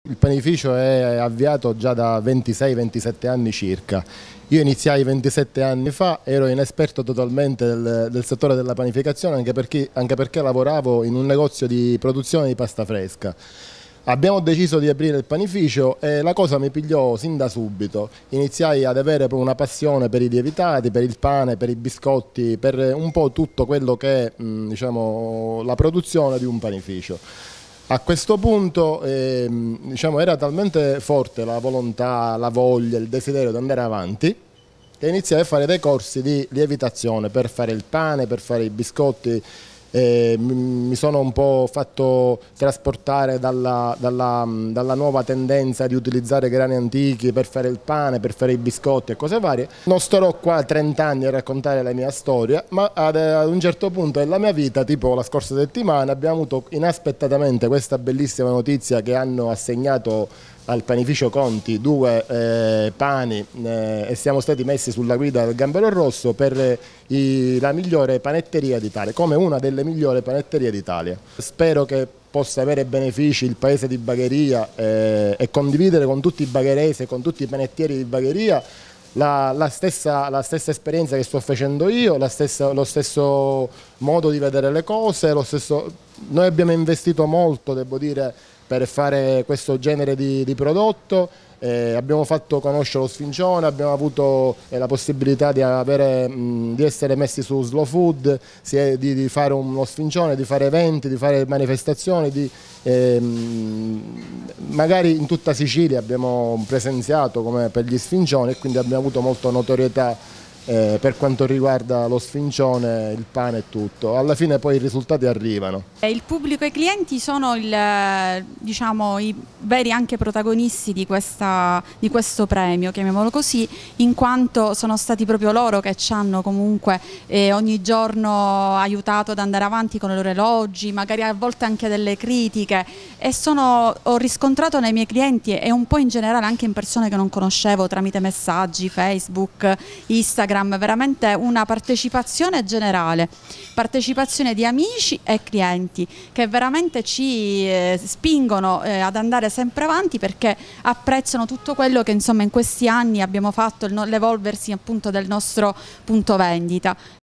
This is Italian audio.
Il panificio è avviato già da 26-27 anni circa. Io iniziai 27 anni fa, ero inesperto totalmente del settore della panificazione anche perché lavoravo in un negozio di produzione di pasta fresca. Abbiamo deciso di aprire il panificio e la cosa mi pigliò sin da subito. Iniziai ad avere una passione per i lievitati, per il pane, per i biscotti, per un po' tutto quello che è diciamo, la produzione di un panificio. A questo punto diciamo, era talmente forte la volontà, la voglia, il desiderio di andare avanti che iniziai a fare dei corsi di lievitazione per fare il pane, per fare i biscotti. Mi sono un po' fatto trasportare dalla nuova tendenza di utilizzare grani antichi per fare il pane, per fare i biscotti e cose varie. Non starò qua 30 anni a raccontare la mia storia, ma ad un certo punto della mia vita, tipo la scorsa settimana, abbiamo avuto inaspettatamente questa bellissima notizia che hanno assegnato al panificio Conti 2 pani e siamo stati messi sulla guida del Gambero Rosso per la migliore panetteria d'Italia, come una delle migliori panetterie d'Italia. Spero che possa avere benefici il paese di Bagheria e condividere con tutti i bagheresi, con tutti i panettieri di Bagheria la stessa esperienza che sto facendo io, lo stesso modo di vedere le cose, Noi abbiamo investito molto, devo dire, per fare questo genere di prodotto. Abbiamo fatto conoscere lo sfincione, abbiamo avuto la possibilità di essere messi su Slow Food, di fare uno sfincione, di fare eventi, di fare manifestazioni, magari in tutta Sicilia abbiamo presenziato come per gli sfincioni e quindi abbiamo avuto molta notorietà per quanto riguarda lo sfincione, il pane e tutto. Alla fine poi i risultati arrivano. Il pubblico e i clienti sono diciamo, i veri anche protagonisti di questo premio, chiamiamolo così, in quanto sono stati proprio loro che ci hanno comunque ogni giorno aiutato ad andare avanti con i loro elogi, magari a volte anche delle critiche, e ho riscontrato nei miei clienti e un po' in generale anche in persone che non conoscevo tramite messaggi, Facebook, Instagram, veramente una partecipazione generale, partecipazione di amici e clienti che veramente ci spingono ad andare sempre avanti perché apprezzano tutto quello che insomma in questi anni abbiamo fatto, l'evolversi appunto del nostro punto vendita.